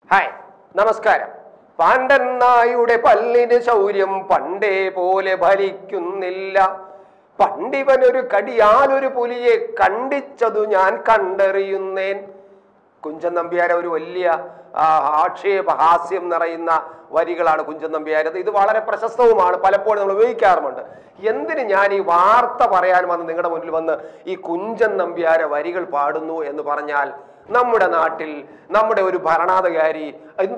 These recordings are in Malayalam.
ഹായ്, നമസ്കാരം. പാണ്ഡൻ നായുടെ പല്ലിന് ശൗര്യം പണ്ടേ പോലെ ഫലിക്കുന്നില്ല. പണ്ടിവനൊരു കടിയാലൊരു പുലിയെ കണ്ടിച്ചതു ഞാൻ കണ്ടറിയുന്നേൻ. കുഞ്ചൻ നമ്പ്യാരെ ഒരു വലിയ ആക്ഷേപ ഹാസ്യം നിറയുന്ന വരികളാണ് കുഞ്ചൻ നമ്പ്യാരത്. ഇത് വളരെ പ്രശസ്തവുമാണ്, പലപ്പോഴും നമ്മൾ ഉപയോഗിക്കാറുമുണ്ട്. എന്തിന് ഞാൻ ഈ വാർത്ത പറയാൻ വന്ന് നിങ്ങളുടെ മുന്നിൽ വന്ന് ഈ കുഞ്ചൻ നമ്പ്യാരെ വരികൾ പാടുന്നു എന്ന് പറഞ്ഞാൽ, നമ്മുടെ നാട്ടിൽ നമ്മുടെ ഒരു ഭരണാധികാരി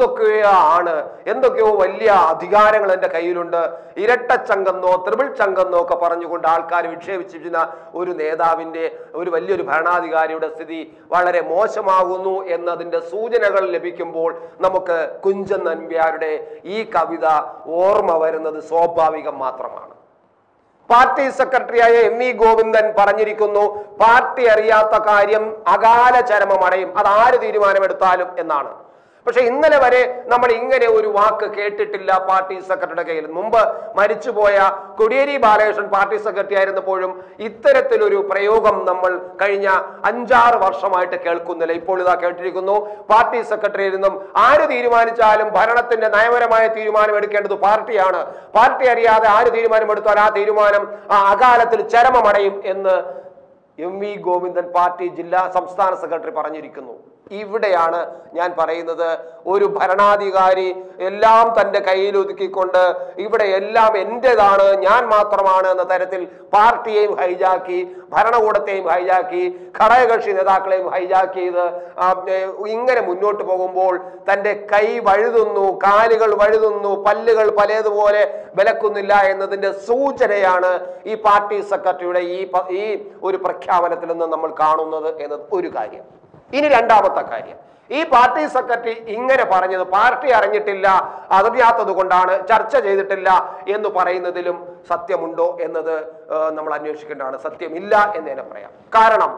എന്തൊക്കെയോ വലിയ അധികാരങ്ങൾ എൻ്റെ കയ്യിലുണ്ട്, ഇരട്ടച്ചങ്കെന്നോ ത്രിപിൾ ചങ്കെന്നോ ഒക്കെ പറഞ്ഞുകൊണ്ട് ആൾക്കാർ വിക്ഷേപിച്ചിരുന്ന ഒരു നേതാവിൻ്റെ, ഒരു വലിയൊരു ഭരണാധികാരിയുടെ സ്ഥിതി വളരെ മോശമാകുന്നു എന്നതിൻ്റെ സൂചനകൾ ലഭിക്കുമ്പോൾ നമുക്ക് കുഞ്ചൻ നമ്പ്യാരുടെ ഈ കവിത ഓർമ്മ വരുന്നത് സ്വാഭാവികം മാത്രമാണ്. പാർട്ടി സെക്രട്ടറിയായ എം.വി. ഗോവിന്ദൻ പറഞ്ഞിരിക്കുന്നു, പാർട്ടി അറിയാത്ത കാര്യം അകാല ചരമമടയും, അതാര് തീരുമാനമെടുത്താലും എന്നാണ്. പക്ഷെ ഇന്നലെ വരെ നമ്മൾ ഇങ്ങനെ ഒരു വാക്ക് കേട്ടിട്ടില്ല പാർട്ടി സെക്രട്ടറിയുടെ കയ്യിൽ. മുമ്പ് മരിച്ചുപോയ കോടിയേരി ബാലകൃഷ്ണൻ പാർട്ടി സെക്രട്ടറി ആയിരുന്നപ്പോഴും ഇത്തരത്തിലൊരു പ്രയോഗം നമ്മൾ കഴിഞ്ഞ 5-6 വർഷമായിട്ട് കേൾക്കുന്നില്ല. ഇപ്പോൾ ഇതാ കേട്ടിരിക്കുന്നു, പാർട്ടി സെക്രട്ടറിയിൽ നിന്നും ആര് തീരുമാനിച്ചാലും ഭരണത്തിന്റെ നയപരമായ തീരുമാനം എടുക്കേണ്ടത് പാർട്ടിയാണ്, പാർട്ടി അറിയാതെ ആര് തീരുമാനമെടുത്താൽ ആ തീരുമാനം അകാലത്തിൽ ചരമമടയും എന്ന് എം.വി. ഗോവിന്ദൻ പാർട്ടി സംസ്ഥാന സെക്രട്ടറി പറഞ്ഞിരിക്കുന്നു. ഇവിടെയാണ് ഞാൻ പറയുന്നത്, ഒരു ഭരണാധികാരി എല്ലാം തൻ്റെ കയ്യിൽ ഒതുക്കിക്കൊണ്ട് ഇവിടെ എല്ലാം എൻ്റെതാണ്, ഞാൻ മാത്രമാണ് എന്ന തരത്തിൽ പാർട്ടിയെയും ഹൈജാക്കി, ഭരണകൂടത്തെയും ഹൈജാക്കി, ഘടകകക്ഷി നേതാക്കളെയും ഹൈജാക്ക് ചെയ്ത് ഇങ്ങനെ മുന്നോട്ട് പോകുമ്പോൾ തൻ്റെ കൈ വഴുതുന്നു, കാലുകൾ വഴുതുന്നു, പല്ലുകൾ പലതുപോലെ വിലക്കുന്നില്ല എന്നതിൻ്റെ സൂചനയാണ് ഈ പാർട്ടി സെക്രട്ടറിയുടെ ഈ ഒരു പ്രഖ്യാപനത്തിൽ നിന്ന് നമ്മൾ കാണുന്നത് എന്നത് ഒരു കാര്യം. ഇനി രണ്ടാമത്തെ കാര്യം, ഈ പാർട്ടി സെക്രട്ടറി ഇങ്ങനെ പറഞ്ഞത് പാർട്ടി അറിഞ്ഞിട്ടില്ല, അറിയാത്തത് കൊണ്ടാണ്, ചർച്ച ചെയ്തിട്ടില്ല എന്ന് പറയുന്നതിലും സത്യമുണ്ടോ എന്നത് നമ്മൾ അന്വേഷിക്കേണ്ടതാണ്. സത്യമില്ല എന്ന് തന്നെ പറയാം. കാരണം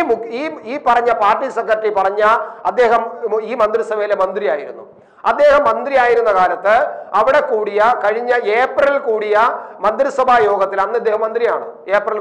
ഈ പറഞ്ഞ പാർട്ടി സെക്രട്ടറി അദ്ദേഹം ഈ മന്ത്രിസഭയിലെ മന്ത്രിയായിരുന്നു. അദ്ദേഹം മന്ത്രിയായിരുന്ന കാലത്ത് അവിടെ കഴിഞ്ഞ ഏപ്രിലിൽ കൂടിയ മന്ത്രിസഭാ യോഗത്തിൽ, അന്ന് ഇദ്ദേഹം മന്ത്രിയാണ്, ഏപ്രിൽ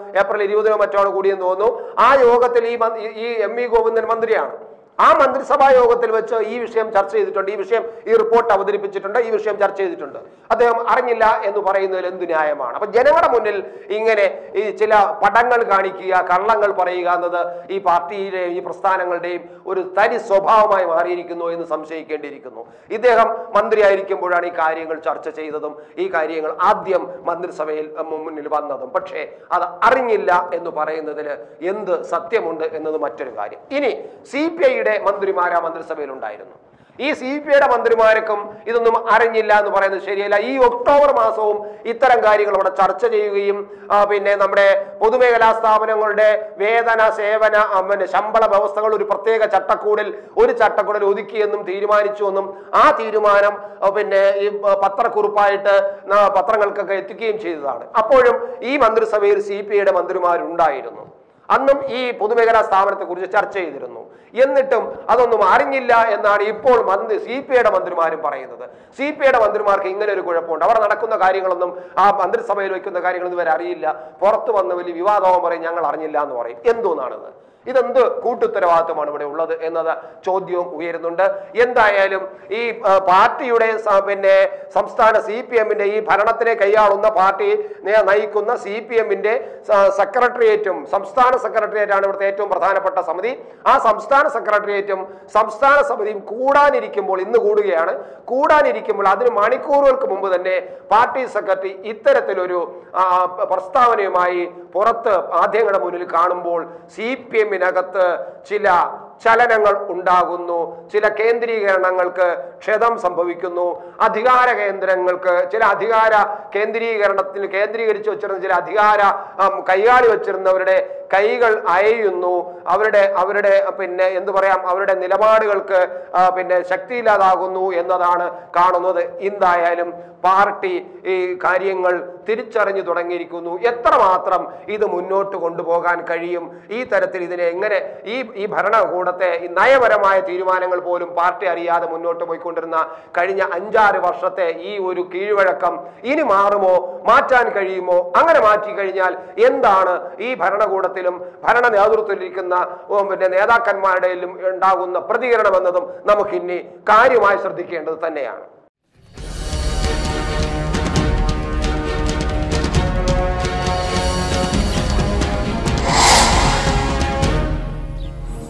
20 മറ്റോ കൂടിയെന്ന് തോന്നുന്നു. ആ യോഗത്തിൽ ഈ എം.വി. ഗോവിന്ദൻ മന്ത്രിയാണ്. ആ മന്ത്രിസഭാ യോഗത്തിൽ വെച്ച് ഈ വിഷയം ചർച്ച ചെയ്തിട്ടുണ്ട്, ഈ റിപ്പോർട്ട് അവതരിപ്പിച്ചിട്ടുണ്ട്, ഈ വിഷയം ചർച്ച ചെയ്തിട്ടുണ്ട്. അദ്ദേഹം അറിഞ്ഞില്ല എന്ന് പറയുന്നതിൽ എന്ത് ന്യായമാണ്? അപ്പൊ ജനങ്ങളുടെ മുന്നിൽ ഇങ്ങനെ ഈ ചില പടങ്ങൾ കാണിക്കുക, കള്ളങ്ങൾ പറയുക എന്നത് ഈ പാർട്ടിയിലെയും ഈ പ്രസ്ഥാനങ്ങളുടെയും ഒരു തനി സ്വഭാവമായി മാറിയിരിക്കുന്നു എന്ന് സംശയിക്കേണ്ടിയിരിക്കുന്നു. ഇദ്ദേഹം മന്ത്രിയായിരിക്കുമ്പോഴാണ് ഈ കാര്യങ്ങൾ ചർച്ച ചെയ്തതും ഈ കാര്യങ്ങൾ ആദ്യം മന്ത്രിസഭയിൽ മുന്നിൽ വന്നതും. പക്ഷേ അത് അറിഞ്ഞില്ല എന്ന് പറയുന്നതിൽ എന്ത് സത്യമുണ്ട് എന്നത് മറ്റൊരു കാര്യം. ഇനി CPI മന്ത്രിമാർ ആ മന്ത്രിസഭയിൽ ഉണ്ടായിരുന്നു. ഈ CPIയുടെ മന്ത്രിമാർക്കും ഇതൊന്നും അറിഞ്ഞില്ല എന്ന് പറയുന്നത് ശരിയല്ല. ഈ ഒക്ടോബർ മാസവും ഇത്തരം കാര്യങ്ങൾ അവിടെ ചർച്ച ചെയ്യുകയും പിന്നെ നമ്മുടെ പൊതുമേഖലാ സ്ഥാപനങ്ങളുടെ വേതന സേവന ശമ്പള വ്യവസ്ഥകൾ ഒരു പ്രത്യേക ചട്ടക്കൂടിൽ ഒതുക്കിയെന്നും തീരുമാനിച്ചുവെന്നും ആ തീരുമാനം പിന്നെ ഈ പത്രക്കുറിപ്പായിട്ട് പത്രങ്ങൾക്കൊക്കെ എത്തിക്കുകയും ചെയ്തതാണ്. അപ്പോഴും ഈ മന്ത്രിസഭയിൽ CPIയുടെ മന്ത്രിമാരുണ്ടായിരുന്നു. അന്നും ഈ പൊതുമേഖലാ സ്ഥാപനത്തെ കുറിച്ച് ചർച്ച ചെയ്തിരുന്നു. എന്നിട്ടും അതൊന്നും അറിഞ്ഞില്ല എന്നാണ് ഇപ്പോൾ CPIയുടെ മന്ത്രിമാരും പറയുന്നത്. CPIയുടെ മന്ത്രിമാർക്ക് ഇങ്ങനെ ഒരു കുഴപ്പമുണ്ട്, അവർ നടക്കുന്ന കാര്യങ്ങളൊന്നും ആ മന്ത്രിസഭയിൽ വയ്ക്കുന്ന കാര്യങ്ങളൊന്നും ഇവർ അറിയില്ല. പുറത്തു വന്ന് വലിയ വിവാദവും പറയും, ഞങ്ങൾ അറിഞ്ഞില്ല എന്ന് പറയും. എന്തോന്നാണത്? ഇതെന്ത് കൂട്ടുത്തരവാദിത്വമാണ് ഇവിടെ ഉള്ളത് എന്നത് ചോദ്യവും ഉയരുന്നുണ്ട്. എന്തായാലും ഈ പാർട്ടിയുടെ പിന്നെ സംസ്ഥാന CPMന്റെ ഈ ഭരണത്തിനെ കൈയാളുന്ന പാർട്ടി നയിക്കുന്ന CPMന്റെ സെക്രട്ടേറിയറ്റും സംസ്ഥാന സെക്രട്ടേറിയറ്റാണ് ഇവിടുത്തെ ഏറ്റവും പ്രധാനപ്പെട്ട സമിതി. ആ സംസ്ഥാന സെക്രട്ടേറിയറ്റും സംസ്ഥാന സമിതിയും ഇന്ന് കൂടാനിരിക്കുമ്പോൾ അതിന് മണിക്കൂറുകൾക്ക് മുമ്പ് തന്നെ പാർട്ടി സെക്രട്ടറി ഇത്തരത്തിലൊരു പ്രസ്താവനയുമായി പുറത്ത് മാധ്യമങ്ങളുടെ മുന്നിൽ കാണുമ്പോൾ CPMനകത്ത് ചില ചലനങ്ങൾ ഉണ്ടാകുന്നു, ചില കേന്ദ്രീകരണങ്ങൾക്ക് ക്ഷതം സംഭവിക്കുന്നു, അധികാര കേന്ദ്രങ്ങൾക്ക് ചില അധികാര കേന്ദ്രീകരിച്ചു വെച്ചിരുന്ന ചില അധികാര കൈകാലി വെച്ചിരുന്നവരുടെ കൈകൾ അയയുന്നു, അവരുടെ പിന്നെ എന്തു പറയാം, അവരുടെ നിലപാടുകൾക്ക് പിന്നെ ശക്തിയില്ലാതാകുന്നു എന്നതാണ് കാണുന്നത്. എന്തായാലും പാർട്ടി ഈ കാര്യങ്ങൾ തിരിച്ചറിഞ്ഞു തുടങ്ങിയിരിക്കുന്നു. എത്രമാത്രം ഇത് മുന്നോട്ട് കൊണ്ടുപോകാൻ കഴിയും, ഈ തരത്തിൽ ഇതിനെ എങ്ങനെ ഈ ഭരണകൂടത്തെ ഈ നയപരമായ തീരുമാനങ്ങൾ പോലും പാർട്ടി അറിയാതെ മുന്നോട്ട് പോയിക്കൊണ്ടിരുന്ന കഴിഞ്ഞ 5-6 വർഷത്തെ ഈ ഒരു കീഴ്വഴക്കം ഇനി മാറുമോ, മാറ്റാൻ കഴിയുമോ? അങ്ങനെ മാറ്റി കഴിഞ്ഞാൽ എന്താണ് ഈ ഭരണകൂടത്തിൽ സമൂഹത്തിലും ഭരണ നേതൃത്വത്തിലിരിക്കുന്ന പിന്നെ നേതാക്കന്മാരുടെയും ഉണ്ടാകുന്ന പ്രതികരണം എന്നതും നമുക്കിനി കാര്യമായി ശ്രദ്ധിക്കേണ്ടത് തന്നെയാണ്.